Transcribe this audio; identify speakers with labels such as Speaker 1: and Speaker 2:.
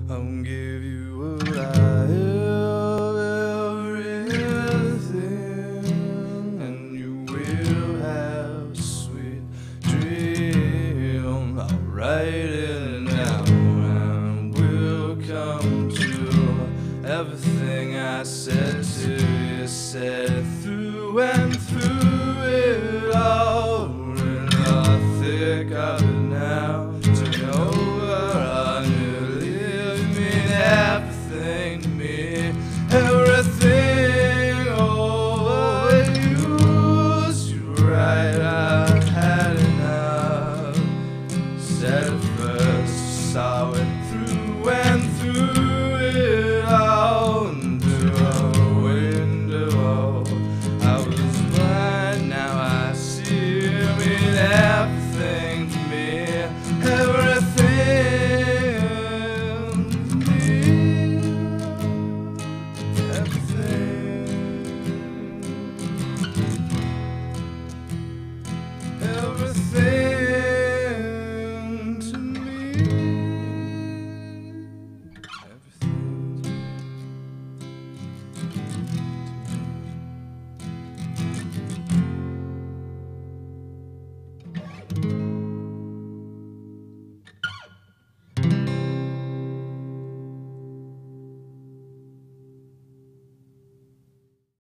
Speaker 1: I'll give you what I have, everything, and you will have a sweet dream. I'll write it down and we'll come to everything I said to you. Said it through and through it all, in the thick of it now. Turn over on you, leave me everything to me, everything overused. You're right, I've had enough. Said it first, saw it